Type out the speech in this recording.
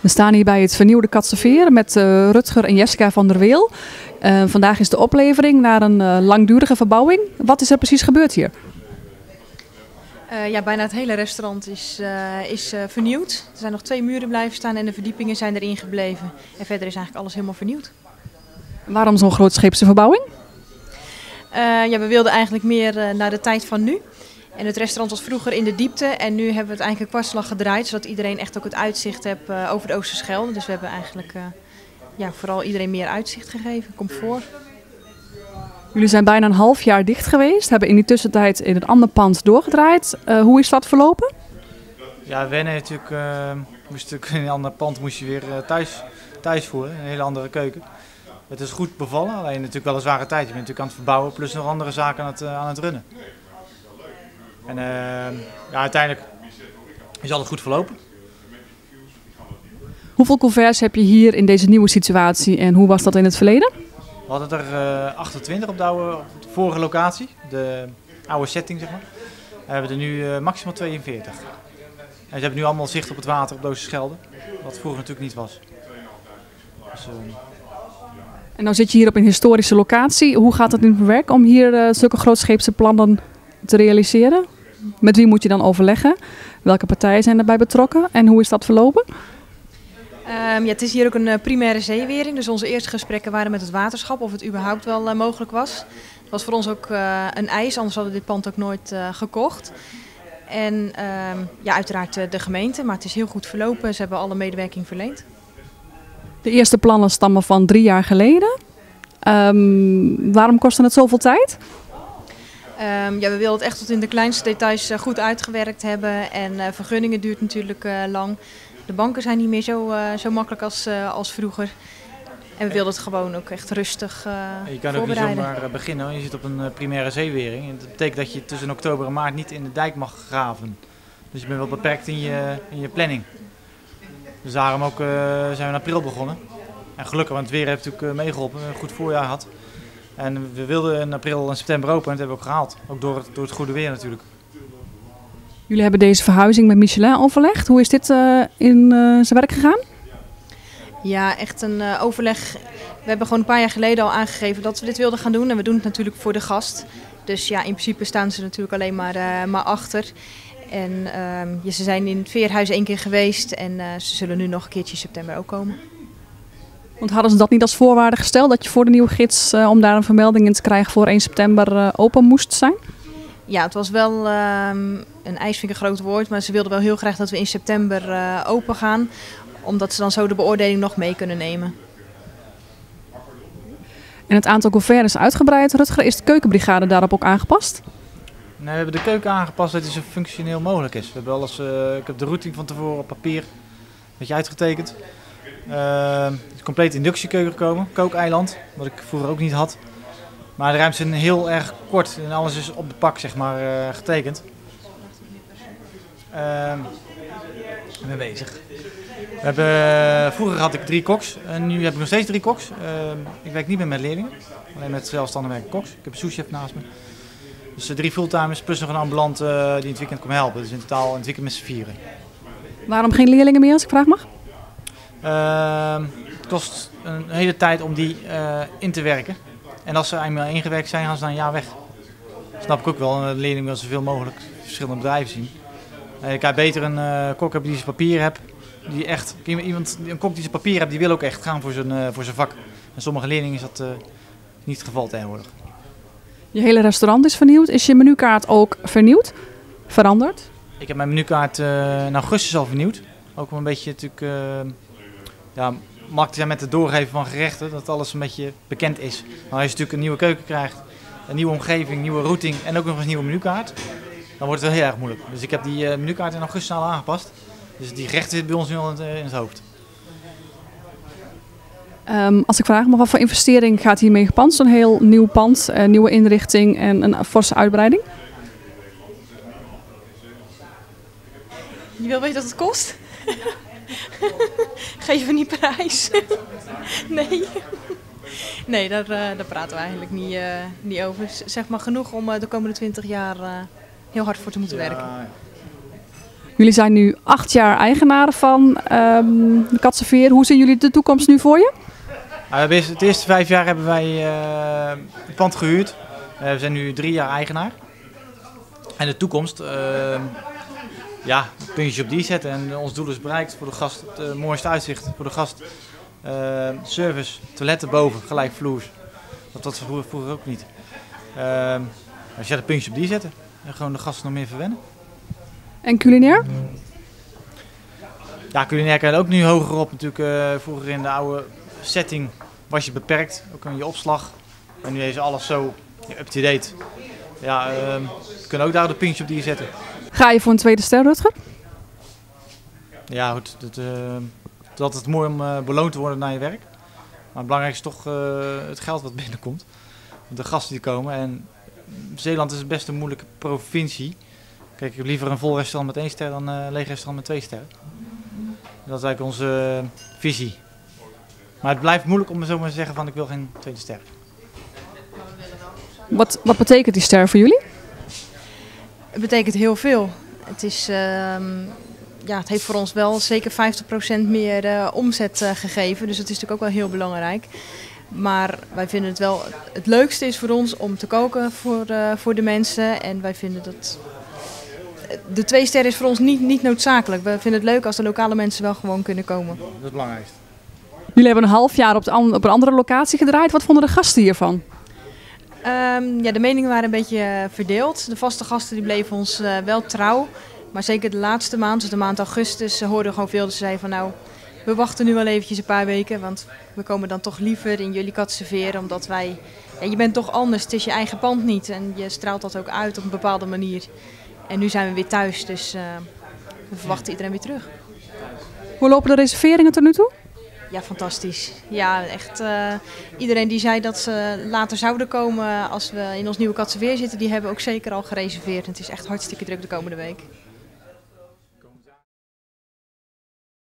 We staan hier bij het vernieuwde Katseveer met Rutger en Jessica van der Weel. Vandaag is de oplevering naar een langdurige verbouwing. Wat is er precies gebeurd hier? Bijna het hele restaurant is vernieuwd. Er zijn nog 2 muren blijven staan en de verdiepingen zijn erin gebleven. En verder is eigenlijk alles helemaal vernieuwd. Waarom zo'n grootscheepse verbouwing? We wilden eigenlijk meer naar de tijd van nu. En het restaurant was vroeger in de diepte en nu hebben we het eigenlijk een kwartslag gedraaid. Zodat iedereen echt ook het uitzicht heeft over de Oosterschelde. Dus we hebben eigenlijk vooral iedereen meer uitzicht gegeven, comfort. Jullie zijn bijna een half jaar dicht geweest. Hebben in die tussentijd in het andere pand doorgedraaid. Hoe is dat verlopen? Ja, wennen natuurlijk. In een ander pand moest je weer thuis voeren. Een hele andere keuken. Het is goed bevallen, alleen natuurlijk wel een zware tijd. Je bent natuurlijk aan het verbouwen plus nog andere zaken aan het runnen. En uiteindelijk is alles goed verlopen. Hoeveel couverts heb je hier in deze nieuwe situatie en hoe was dat in het verleden? We hadden er 28 op de vorige locatie, de oude setting zeg maar. En we hebben er nu maximaal 42. En ze hebben nu allemaal zicht op het water op de Oosterschelde, wat vroeger natuurlijk niet was. Dus, En nou zit je hier op een historische locatie. Hoe gaat het in het werk om hier zulke grootscheepse plannen te realiseren? Met wie moet je dan overleggen? Welke partijen zijn daarbij betrokken en hoe is dat verlopen? Het is hier ook een primaire zeewering, dus onze eerste gesprekken waren met het waterschap of het überhaupt wel mogelijk was. Het was voor ons ook een eis, anders hadden we dit pand ook nooit gekocht. En uiteraard de gemeente, maar het is heel goed verlopen, ze hebben alle medewerking verleend. De eerste plannen stammen van 3 jaar geleden. Waarom kostte het zoveel tijd? We wilden het echt tot in de kleinste details goed uitgewerkt hebben en vergunningen duurt natuurlijk lang. De banken zijn niet meer zo makkelijk als vroeger. En we wilden het gewoon ook echt rustig voorbereiden. Je kan ook niet zomaar beginnen, je zit op een primaire zeewering. En dat betekent dat je tussen oktober en maart niet in de dijk mag graven. Dus je bent wel beperkt in je planning. Dus daarom ook zijn we in april begonnen. En gelukkig, want het weer heeft natuurlijk meegeholpen, we hebben een goed voorjaar gehad. En we wilden in april en september open en dat hebben we ook gehaald. Ook door het goede weer natuurlijk. Jullie hebben deze verhuizing met Michelin overlegd. Hoe is dit in zijn werk gegaan? Ja, echt een overleg. We hebben gewoon een paar jaar geleden al aangegeven dat we dit wilden gaan doen. En we doen het natuurlijk voor de gast. Dus ja, in principe staan ze natuurlijk alleen maar achter. En ze zijn in het Veerhuis 1 keer geweest en ze zullen nu nog een keertje in september ook komen. Want hadden ze dat niet als voorwaarde gesteld dat je voor de nieuwe gids, om daar een vermelding in te krijgen voor 1 september open moest zijn? Ja, het was wel een eis, vind ik een groot woord, maar ze wilden wel heel graag dat we in september open gaan. Omdat ze dan zo de beoordeling nog mee kunnen nemen. En het aantal couverts is uitgebreid. Rutger, is de keukenbrigade daarop ook aangepast? Nee, we hebben de keuken aangepast dat die zo functioneel mogelijk is. We hebben alles, ik heb de routing van tevoren op papier een beetje uitgetekend. Er is een complete inductiekeuken gekomen, kookeiland, wat ik vroeger ook niet had. Maar de ruimtes zijn heel erg kort en alles is op de pak zeg maar, getekend. Ik ben bezig. Vroeger had ik 3 koks en nu heb ik nog steeds 3 koks. Ik werk niet meer met leerlingen, alleen met zelfstandig werkende koks. Ik heb een souschef naast me. Dus 3 fulltimers plus nog een ambulant die in het weekend komen helpen. Dus in totaal in het weekend met z'n 4. Waarom geen leerlingen meer als ik vraag mag? Het kost een hele tijd om die in te werken. En als ze eenmaal ingewerkt zijn, gaan ze dan een jaar weg. Dat snap ik ook wel. Een leerling wil zoveel mogelijk verschillende bedrijven zien. Ik kan beter een kok hebben die zijn papier heeft. Een kok die zijn papier heeft, die wil ook echt gaan voor zijn vak. En sommige leerlingen is dat niet het geval tegenwoordig. Je hele restaurant is vernieuwd. Is je menukaart ook vernieuwd? Veranderd? Ik heb mijn menukaart in augustus al vernieuwd. Ook wel een beetje natuurlijk makkelijk zijn met het doorgeven van gerechten, dat alles een beetje bekend is. Maar als je natuurlijk een nieuwe keuken krijgt, een nieuwe omgeving, nieuwe routing en ook nog eens een nieuwe menukaart, dan wordt het wel heel erg moeilijk. Dus ik heb die menukaart in augustus al aangepast. Dus die gerechten zitten bij ons nu al in het hoofd. Als ik vraag me, wat voor investering gaat hiermee gepland? Zo'n heel nieuw pand, nieuwe inrichting en een forse uitbreiding? Je wil weten wat het kost? Geven we niet prijs? Nee, daar praten we eigenlijk niet over. Zeg maar genoeg om de komende 20 jaar heel hard voor te moeten werken. Jullie zijn nu 8 jaar eigenaren van de Katseveer. Hoe zien jullie de toekomst nu voor je? Het eerste 5 jaar hebben wij het pand gehuurd. We zijn nu 3 jaar eigenaar. En de toekomst, puntjes op die zetten. En ons doel is bereikt voor de gast, het mooiste uitzicht voor de gast. Service, toiletten boven, gelijkvloers. Dat was vroeger ook niet. Dus ja, de puntjes op die zetten. En gewoon de gasten nog meer verwennen. En culinair? Ja, culinair kan je ook nu hoger op. Natuurlijk, vroeger in de oude setting was je beperkt. Ook in je opslag. En nu is alles zo up-to-date. Ja, we kunnen ook daar de puntjes op die zetten. Ga je voor een tweede ster, Rutger? Ja, goed. Het is altijd mooi om beloond te worden naar je werk. Maar het belangrijkste is toch het geld wat binnenkomt. De gasten die komen. En Zeeland is best een moeilijke provincie. Kijk, ik heb liever een vol restaurant met 1 ster dan een leeg restaurant met 2 sterren. Dat is eigenlijk onze visie. Maar het blijft moeilijk om zomaar te zeggen van ik wil geen tweede ster. Wat betekent die ster voor jullie? Het betekent heel veel. Het is, het heeft voor ons wel zeker 50% meer omzet gegeven. Dus dat is natuurlijk ook wel heel belangrijk. Maar wij vinden het wel, het leukste is voor ons om te koken voor de mensen. En wij vinden dat de 2 sterren is voor ons niet noodzakelijk. We vinden het leuk als de lokale mensen wel gewoon kunnen komen. Dat is het belangrijkste. Jullie hebben een half jaar op een andere locatie gedraaid. Wat vonden de gasten hiervan? De meningen waren een beetje verdeeld. De vaste gasten die bleven ons wel trouw. Maar zeker de laatste maand, dus de maand augustus, hoorden we gewoon veel. Dus ze zeiden van nou, we wachten nu wel eventjes een paar weken. Want we komen dan toch liever in jullie Katseveer. Omdat wij, je bent toch anders. Het is je eigen pand niet. En je straalt dat ook uit op een bepaalde manier. En nu zijn we weer thuis. Dus we verwachten iedereen weer terug. Hoe lopen de reserveringen tot nu toe? Ja, fantastisch. Ja, echt. Iedereen die zei dat ze later zouden komen als we in ons nieuwe Katseveer zitten, die hebben ook zeker al gereserveerd. En het is echt hartstikke druk de komende week.